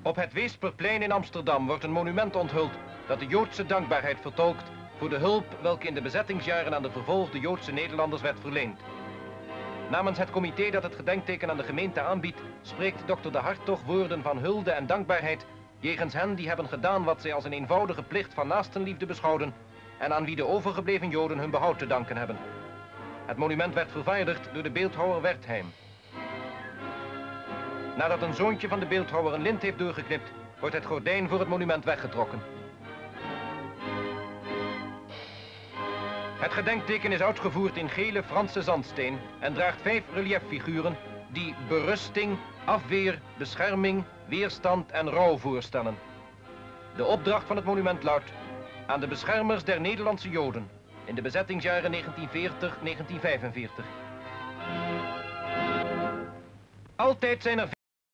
Op het Weesperplein in Amsterdam wordt een monument onthuld dat de Joodse dankbaarheid vertolkt voor de hulp welke in de bezettingsjaren aan de vervolgde Joodse Nederlanders werd verleend. Namens het comité dat het gedenkteken aan de gemeente aanbiedt, spreekt dokter De Hartog woorden van hulde en dankbaarheid jegens hen die hebben gedaan wat zij als een eenvoudige plicht van naastenliefde beschouwden en aan wie de overgebleven Joden hun behoud te danken hebben. Het monument werd vervaardigd door de beeldhouwer Wertheim. Nadat een zoontje van de beeldhouwer een lint heeft doorgeknipt, wordt het gordijn voor het monument weggetrokken. Het gedenkteken is uitgevoerd in gele Franse zandsteen en draagt 5 reliëffiguren die berusting, afweer, bescherming, weerstand en rouw voorstellen. De opdracht van het monument luidt: aan de beschermers der Nederlandse Joden in de bezettingsjaren 1940-1945. Altijd zijn er